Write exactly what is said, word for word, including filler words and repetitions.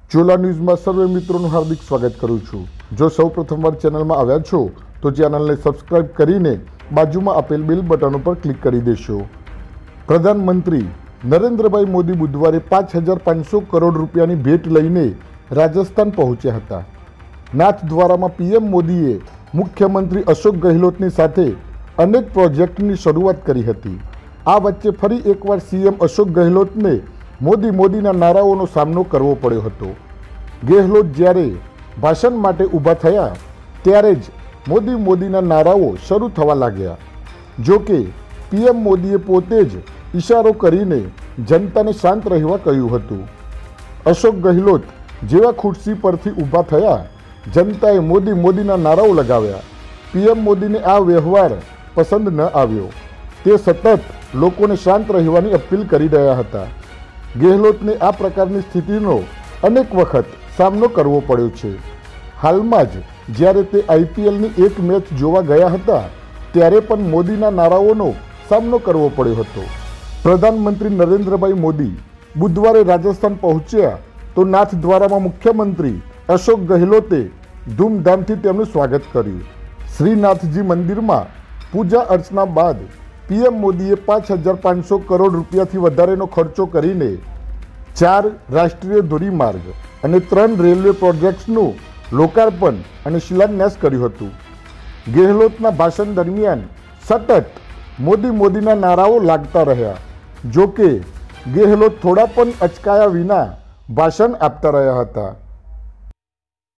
ચોલા ન્યૂઝમાં સર્વે મિત્રોનું હાર્દિક સ્વાગત કરું છું। જો સૌ પ્રથમવાર ચેનલમાં આવ્યા છો તો ચેનલને સબસ્ક્રાઇબ કરીને બાજુમાં આપેલ બેલ બટન ઉપર ક્લિક કરી દેશો। પ્રધાનમંત્રી નરેન્દ્રભાઈ મોદી બુધવારે પાંચ હજાર પાંચસો કરોડ રૂપિયાની ભેટ લઈને રાજસ્થાન પહોંચ્યા હતા। નાથદ્વારામાં પીએમ મોદીએ મુખ્યમંત્રી અશોક ગેહલોતની સાથે અનેક પ્રોજેક્ટની શરૂઆત કરી હતી। આ વચ્ચે ફરી એકવાર સીએમ અશોક ગેહલોતને મોદી મોદીના નારાઓનો સામનો કરવો પડ્યો હતો। ગેહલોત જ્યારે ભાષણ માટે ઊભા થયા ત્યારે જ મોદી મોદીના નારાઓ શરૂ થવા લાગ્યા। જો કે પીએમ મોદીએ પોતે જ ઇશારો કરીને જનતાને શાંત રહેવા કહ્યું હતું। અશોક ગેહલોત જેવા ખુરશી પરથી ઊભા થયા, જનતાએ મોદી મોદીના નારાઓ લગાવ્યા। પીએમ મોદીને આ વ્યવહાર પસંદ ન આવ્યો। તે સતત લોકોને શાંત રહેવાની અપીલ કરી રહ્યા હતા। ગેહલોતને આ પ્રકારની સ્થિતિનો અનેક વખત સામનો કરવો પડ્યો છે। હાલમાં જ જ્યારે તે આઈપીએલની એક મેચ જોવા ગયા હતા ત્યારે પણ મોદીના નારાઓનો સામનો કરવો પડ્યો હતો। પ્રધાનમંત્રી નરેન્દ્રભાઈ મોદી બુધવારે રાજસ્થાન પહોંચ્યા તો નાથદ્વારામાં મુખ્યમંત્રી અશોક ગેહલોતે ધૂમધામથી તેમનું સ્વાગત કર્યું। શ્રીનાથજી મંદિરમાં પૂજા અર્ચના બાદ પીએમ મોદીએ પાંચ હજાર પાંચસો કરોડ રૂપિયાથી વધારેનો ખર્ચો કરીને ચાર રાષ્ટ્રીય ધોરીમાર્ગ અને ત્રણ રેલવે પ્રોજેક્ટ્સનું લોકાર્પણ અને શિલાન્યાસ કર્યું હતું। ગેહલોતના ભાષણ દરમિયાન સતત મોદી મોદીના નારાઓ લાગતા રહ્યા। જો કે ગેહલોત થોડા પણ અચકાયા વિના ભાષણ આપતા રહ્યા હતા।